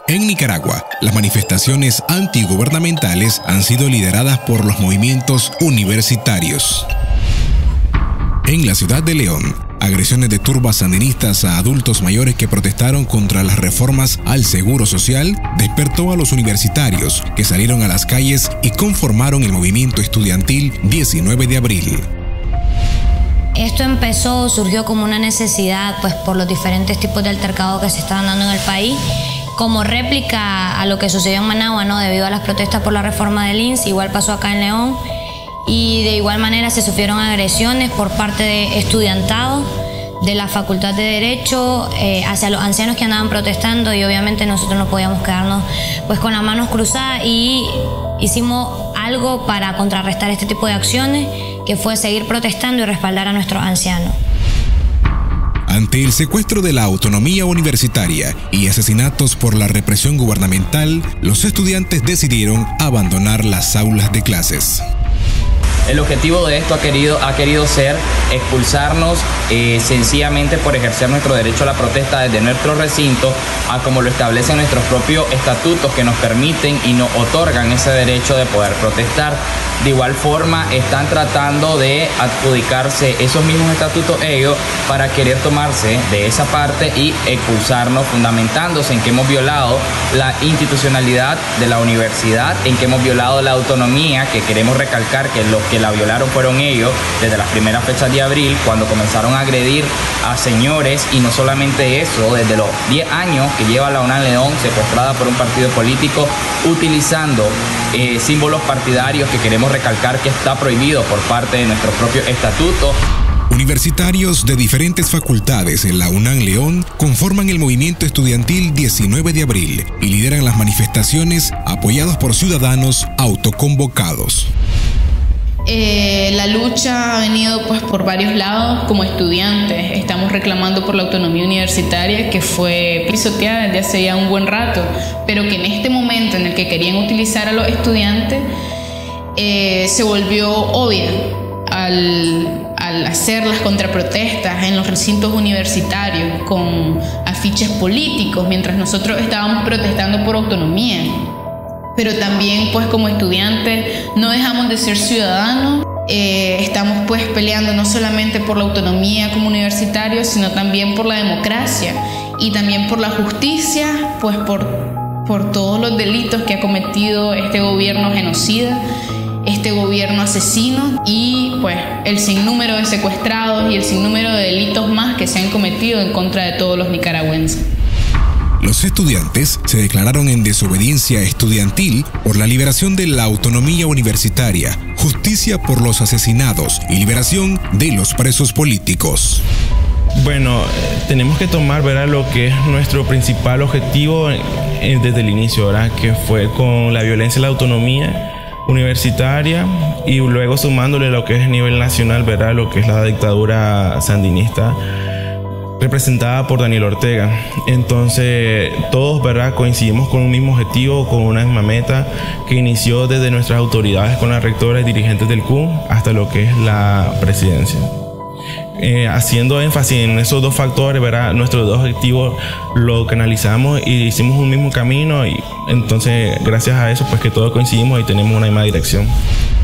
En Nicaragua, las manifestaciones antigubernamentales han sido lideradas por los movimientos universitarios. En la ciudad de León, agresiones de turbas sandinistas a adultos mayores que protestaron contra las reformas al Seguro Social despertó a los universitarios, que salieron a las calles y conformaron el movimiento estudiantil 19 de abril. Esto surgió como una necesidad, pues por los diferentes tipos de altercados que se estaban dando en el país, como réplica a lo que sucedió en Managua, ¿no? Debido a las protestas por la reforma del INS, igual pasó acá en León, y de igual manera se sufrieron agresiones por parte de estudiantado de la Facultad de Derecho hacia los ancianos que andaban protestando, y obviamente nosotros no podíamos quedarnos pues con las manos cruzadas, y hicimos algo para contrarrestar este tipo de acciones, que fue seguir protestando y respaldar a nuestros ancianos. Ante el secuestro de la autonomía universitaria y asesinatos por la represión gubernamental, los estudiantes decidieron abandonar las aulas de clases. El objetivo de esto ha querido ser expulsarnos sencillamente por ejercer nuestro derecho a la protesta desde nuestro recinto, a como lo establecen nuestros propios estatutos, que nos permiten y nos otorgan ese derecho de poder protestar. De igual forma, están tratando de adjudicarse esos mismos estatutos ellos para querer tomarse de esa parte y expulsarnos, fundamentándose en que hemos violado la institucionalidad de la universidad, en que hemos violado la autonomía, que queremos recalcar que los que la violaron fueron ellos desde las primeras fechas de abril, cuando comenzaron a agredir a señores, y no solamente eso, desde los 10 años que lleva la UNAM León secuestrada por un partido político, utilizando símbolos partidarios que queremos recalcar que está prohibido por parte de nuestro propio estatuto. Universitarios de diferentes facultades en la UNAM León conforman el movimiento estudiantil 19 de abril y lideran las manifestaciones apoyados por ciudadanos autoconvocados. La lucha ha venido pues por varios lados. Como estudiantes estamos reclamando por la autonomía universitaria, que fue pisoteada desde hace ya un buen rato, pero que en este momento en el que querían utilizar a los estudiantes se volvió obvia al hacer las contraprotestas en los recintos universitarios con afiches políticos, mientras nosotros estábamos protestando por autonomía. Pero también pues como estudiantes no dejamos de ser ciudadanos, estamos pues peleando no solamente por la autonomía como universitarios, sino también por la democracia y también por la justicia, pues por todos los delitos que ha cometido este gobierno genocida, este gobierno asesino, y pues el sinnúmero de secuestrados y el sinnúmero de delitos más que se han cometido en contra de todos los nicaragüenses. Los estudiantes se declararon en desobediencia estudiantil por la liberación de la autonomía universitaria, justicia por los asesinados y liberación de los presos políticos. Bueno, tenemos que tomar, ¿verdad?, lo que es nuestro principal objetivo desde el inicio, ¿verdad?, que fue con la violencia y la autonomía universitaria, y luego sumándole lo que es a nivel nacional, ¿verdad?, lo que es la dictadura sandinista representada por Daniel Ortega. Entonces todos, ¿verdad?, coincidimos con un mismo objetivo, con una misma meta que inició desde nuestras autoridades, con las rectoras y dirigentes del CUN, hasta lo que es la presidencia. Haciendo énfasis en esos dos factores, ¿verdad?, nuestros dos objetivos lo canalizamos y hicimos un mismo camino, y entonces gracias a eso pues que todos coincidimos y tenemos una misma dirección.